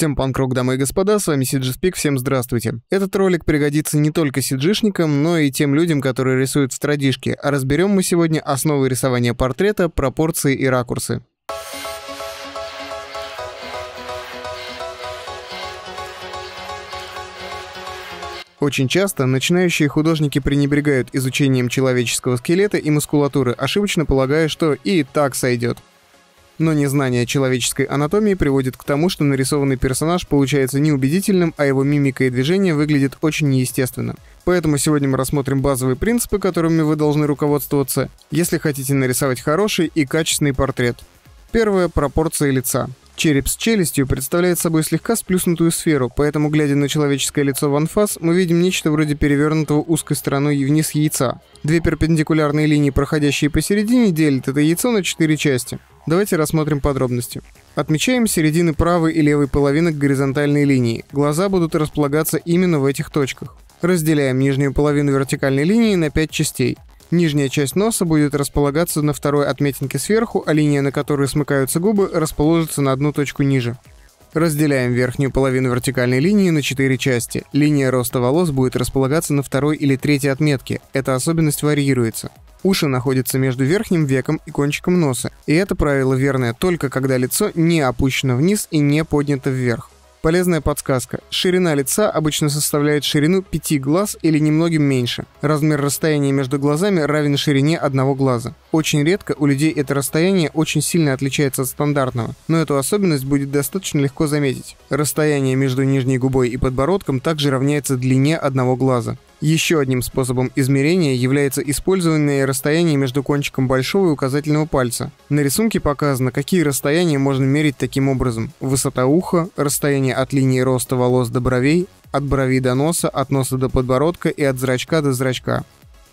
Всем панк-рок, дамы и господа, с вами CGSpeak, всем здравствуйте. Этот ролик пригодится не только CG-шникам, но и тем людям, которые рисуют в страдишке, а разберем мы сегодня основы рисования портрета, пропорции и ракурсы. Очень часто начинающие художники пренебрегают изучением человеческого скелета и мускулатуры, ошибочно полагая, что и так сойдет. Но незнание человеческой анатомии приводит к тому, что нарисованный персонаж получается неубедительным, а его мимика и движения выглядят очень неестественно. Поэтому сегодня мы рассмотрим базовые принципы, которыми вы должны руководствоваться, если хотите нарисовать хороший и качественный портрет. Первое – пропорции лица. Череп с челюстью представляет собой слегка сплюснутую сферу, поэтому, глядя на человеческое лицо в анфас, мы видим нечто вроде перевернутого узкой стороной вниз яйца. Две перпендикулярные линии, проходящие посередине, делят это яйцо на 4 части. Давайте рассмотрим подробности. Отмечаем середины правой и левой половинок горизонтальной линии. Глаза будут располагаться именно в этих точках. Разделяем нижнюю половину вертикальной линии на 5 частей. Нижняя часть носа будет располагаться на второй отметинке сверху, а линия, на которой смыкаются губы, расположится на одну точку ниже. Разделяем верхнюю половину вертикальной линии на 4 части. Линия роста волос будет располагаться на второй или третьей отметке. Эта особенность варьируется. Уши находятся между верхним веком и кончиком носа. И это правило верное только когда лицо не опущено вниз и не поднято вверх. Полезная подсказка. Ширина лица обычно составляет ширину 5 глаз или немногим меньше. Размер расстояния между глазами равен ширине одного глаза. Очень редко у людей это расстояние очень сильно отличается от стандартного, но эту особенность будет достаточно легко заметить. Расстояние между нижней губой и подбородком также равняется длине одного глаза. Еще одним способом измерения является использование расстояния между кончиком большого и указательного пальца. На рисунке показано, какие расстояния можно мерить таким образом. Высота уха, расстояние от линии роста волос до бровей, от бровей до носа, от носа до подбородка и от зрачка до зрачка.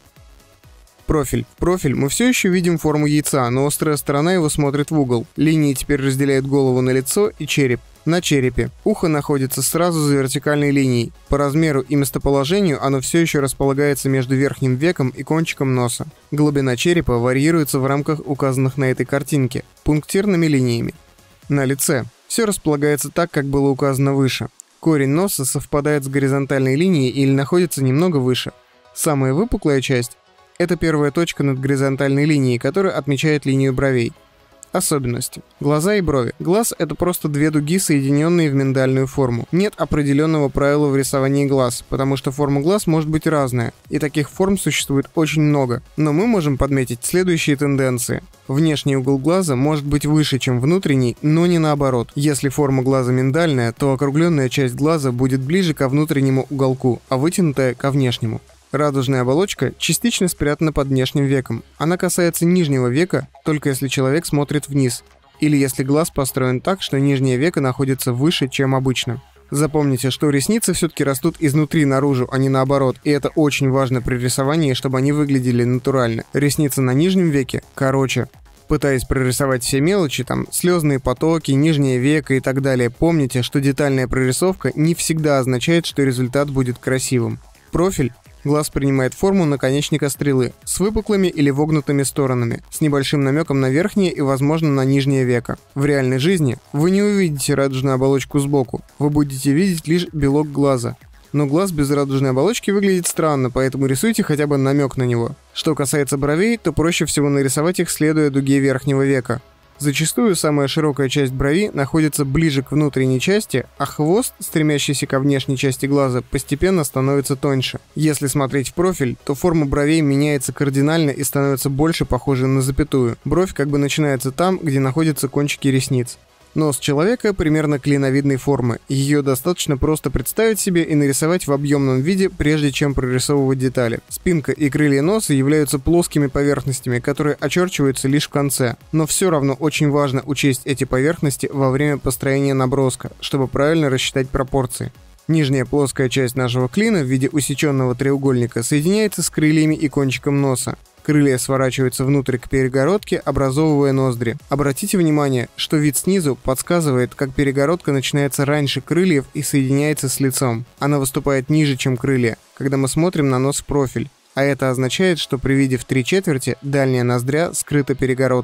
Профиль. В профиль мы все еще видим форму яйца, но острая сторона его смотрит в угол. Линии теперь разделяют голову на лицо и череп. На черепе. Ухо находится сразу за вертикальной линией. По размеру и местоположению оно все еще располагается между верхним веком и кончиком носа. Глубина черепа варьируется в рамках указанных на этой картинке пунктирными линиями. На лице. Все располагается так, как было указано выше. Корень носа совпадает с горизонтальной линией или находится немного выше. Самая выпуклая часть – это первая точка над горизонтальной линией, которая отмечает линию бровей. Особенности. Глаза и брови. Глаз — это просто две дуги, соединенные в миндальную форму. Нет определенного правила в рисовании глаз, потому что форма глаз может быть разная, и таких форм существует очень много. Но мы можем подметить следующие тенденции. Внешний угол глаза может быть выше, чем внутренний, но не наоборот. Если форма глаза миндальная, то округленная часть глаза будет ближе ко внутреннему уголку, а вытянутая ко внешнему. Радужная оболочка частично спрятана под внешним веком. Она касается нижнего века, только если человек смотрит вниз, или если глаз построен так, что нижнее веко находится выше, чем обычно. Запомните, что ресницы все-таки растут изнутри наружу, а не наоборот, и это очень важно при рисовании, чтобы они выглядели натурально. Ресницы на нижнем веке короче. Пытаясь прорисовать все мелочи, там слезные потоки, нижнее веко и так далее, помните, что детальная прорисовка не всегда означает, что результат будет красивым. Профиль. Глаз принимает форму наконечника стрелы с выпуклыми или вогнутыми сторонами, с небольшим намеком на верхнее и, возможно, на нижнее веко. В реальной жизни вы не увидите радужную оболочку сбоку, вы будете видеть лишь белок глаза. Но глаз без радужной оболочки выглядит странно, поэтому рисуйте хотя бы намек на него. Что касается бровей, то проще всего нарисовать их, следуя дуге верхнего века. Зачастую самая широкая часть брови находится ближе к внутренней части, а хвост, стремящийся ко внешней части глаза, постепенно становится тоньше. Если смотреть в профиль, то форма бровей меняется кардинально и становится больше похожей на запятую. Бровь как бы начинается там, где находятся кончики ресниц. Нос человека примерно клиновидной формы. Ее достаточно просто представить себе и нарисовать в объемном виде, прежде чем прорисовывать детали. Спинка и крылья носа являются плоскими поверхностями, которые очерчиваются лишь в конце. Но все равно очень важно учесть эти поверхности во время построения наброска, чтобы правильно рассчитать пропорции. Нижняя плоская часть нашего клина в виде усеченного треугольника соединяется с крыльями и кончиком носа. Крылья сворачиваются внутрь к перегородке, образовывая ноздри. Обратите внимание, что вид снизу подсказывает, как перегородка начинается раньше крыльев и соединяется с лицом. Она выступает ниже, чем крылья, когда мы смотрим на нос в профиль. А это означает, что при виде в 3/4 дальняя ноздря скрыта перегородкой.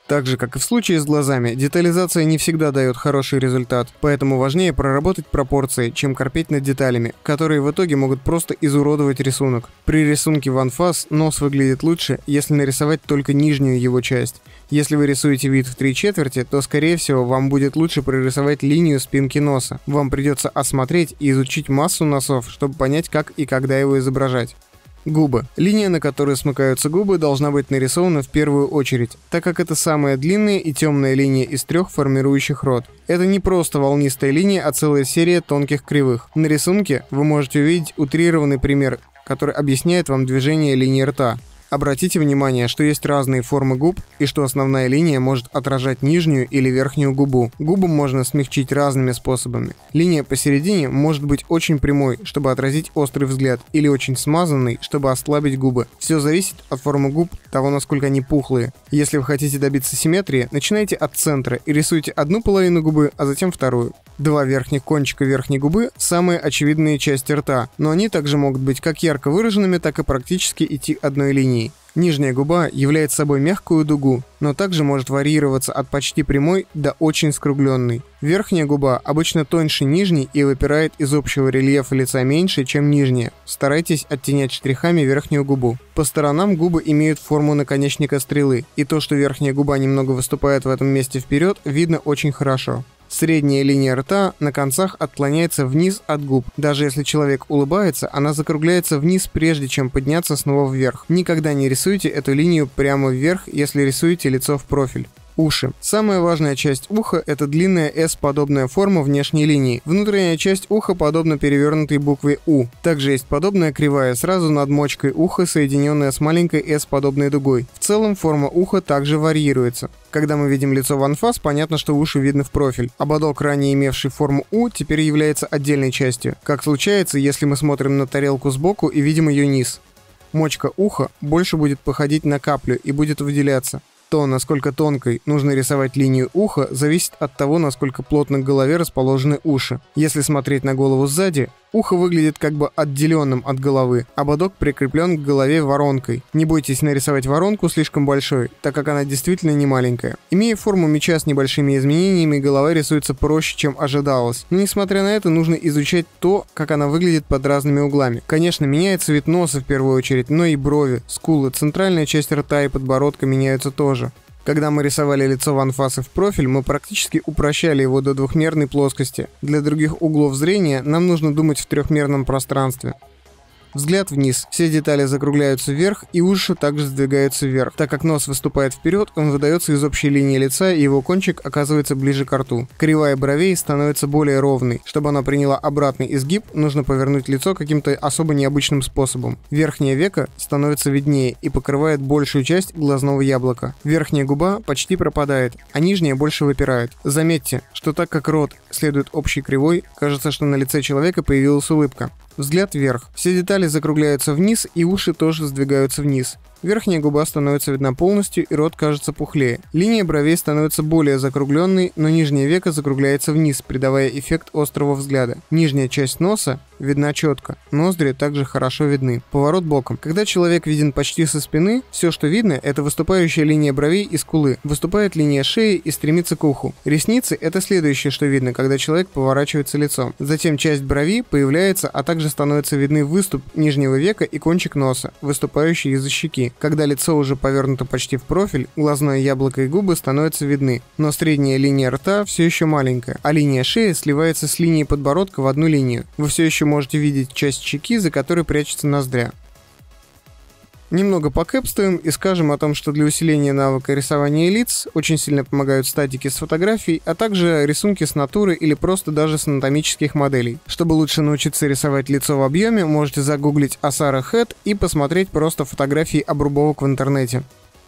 Так же, как и в случае с глазами, детализация не всегда дает хороший результат, поэтому важнее проработать пропорции, чем корпеть над деталями, которые в итоге могут просто изуродовать рисунок. При рисунке в анфас нос выглядит лучше, если нарисовать только нижнюю его часть. Если вы рисуете вид в 3/4, то скорее всего вам будет лучше прорисовать линию спинки носа. Вам придется осмотреть и изучить массу носов, чтобы понять, как и когда его изображать. Губы. Линия, на которой смыкаются губы, должна быть нарисована в первую очередь, так как это самая длинная и темная линия из трех, формирующих рот. Это не просто волнистая линия, а целая серия тонких кривых. На рисунке вы можете увидеть утрированный пример, который объясняет вам движение линии рта. Обратите внимание, что есть разные формы губ и что основная линия может отражать нижнюю или верхнюю губу. Губы можно смягчить разными способами. Линия посередине может быть очень прямой, чтобы отразить острый взгляд, или очень смазанной, чтобы ослабить губы. Все зависит от формы губ, того, насколько они пухлые. Если вы хотите добиться симметрии, начинайте от центра и рисуйте одну половину губы, а затем вторую. Два верхних кончика верхней губы – самые очевидные части рта, но они также могут быть как ярко выраженными, так и практически идти одной линией. Нижняя губа является собой мягкую дугу, но также может варьироваться от почти прямой до очень скругленной. Верхняя губа обычно тоньше нижней и выпирает из общего рельефа лица меньше, чем нижняя. Старайтесь оттенять штрихами верхнюю губу. По сторонам губы имеют форму наконечника стрелы, и то, что верхняя губа немного выступает в этом месте вперед, видно очень хорошо. Средняя линия рта на концах отклоняется вниз от губ. Даже если человек улыбается, она закругляется вниз, прежде чем подняться снова вверх. Никогда не рисуйте эту линию прямо вверх, если рисуете лицо в профиль. Уши. Самая важная часть уха – это длинная S-подобная форма внешней линии. Внутренняя часть уха подобна перевернутой букве У. Также есть подобная кривая сразу над мочкой уха, соединенная с маленькой S-подобной дугой. В целом форма уха также варьируется. Когда мы видим лицо в анфас, понятно, что уши видны в профиль. Ободок, ранее имевший форму У, теперь является отдельной частью. Как случается, если мы смотрим на тарелку сбоку и видим ее низ. Мочка уха больше будет походить на каплю и будет выделяться. То, насколько тонкой нужно рисовать линию уха, зависит от того, насколько плотно к голове расположены уши. Если смотреть на голову сзади, ухо выглядит как бы отделенным от головы, ободок прикреплен к голове воронкой. Не бойтесь нарисовать воронку слишком большой, так как она действительно не маленькая. Имея форму мяча с небольшими изменениями, голова рисуется проще, чем ожидалось. Но несмотря на это, нужно изучать то, как она выглядит под разными углами. Конечно, меняется вид носа в первую очередь, но и брови, скулы, центральная часть рта и подбородка меняются тоже. Когда мы рисовали лицо в анфас и в профиль, мы практически упрощали его до двухмерной плоскости. Для других углов зрения нам нужно думать в трехмерном пространстве. Взгляд вниз. Все детали закругляются вверх, и уши также сдвигаются вверх. Так как нос выступает вперед, он выдается из общей линии лица, и его кончик оказывается ближе к рту. Кривая бровей становится более ровной. Чтобы она приняла обратный изгиб, нужно повернуть лицо каким-то особо необычным способом. Верхнее веко становится виднее и покрывает большую часть глазного яблока. Верхняя губа почти пропадает, а нижняя больше выпирает. Заметьте, что так как рот следует общей кривой, кажется, что на лице человека появилась улыбка. Взгляд вверх. Все детали закругляются вниз, и уши тоже сдвигаются вниз. Верхняя губа становится видна полностью, и рот кажется пухлее. Линия бровей становится более закругленной, но нижнее веко закругляется вниз, придавая эффект острого взгляда. Нижняя часть носа видна четко. Ноздри также хорошо видны. Поворот боком. Когда человек виден почти со спины, все, что видно, это выступающая линия бровей и скулы. Выступает линия шеи и стремится к уху. Ресницы – это следующее, что видно, когда человек поворачивается лицом. Затем часть брови появляется, а также становятся видны выступ нижнего века и кончик носа, выступающий из-за щеки. Когда лицо уже повернуто почти в профиль, глазное яблоко и губы становятся видны, но средняя линия рта все еще маленькая, а линия шеи сливается с линией подбородка в одну линию. Вы все еще можете видеть часть щеки, за которой прячется ноздря. Немного покэпствуем и скажем о том, что для усиления навыка рисования лиц очень сильно помогают статики с фотографий, а также рисунки с натуры или просто даже с анатомических моделей. Чтобы лучше научиться рисовать лицо в объеме, можете загуглить Asara Head и посмотреть просто фотографии обрубовок в интернете.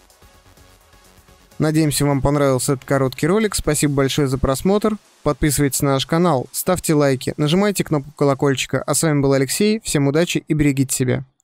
Надеемся, вам понравился этот короткий ролик. Спасибо большое за просмотр. Подписывайтесь на наш канал, ставьте лайки, нажимайте кнопку колокольчика. А с вами был Алексей. Всем удачи и берегите себя.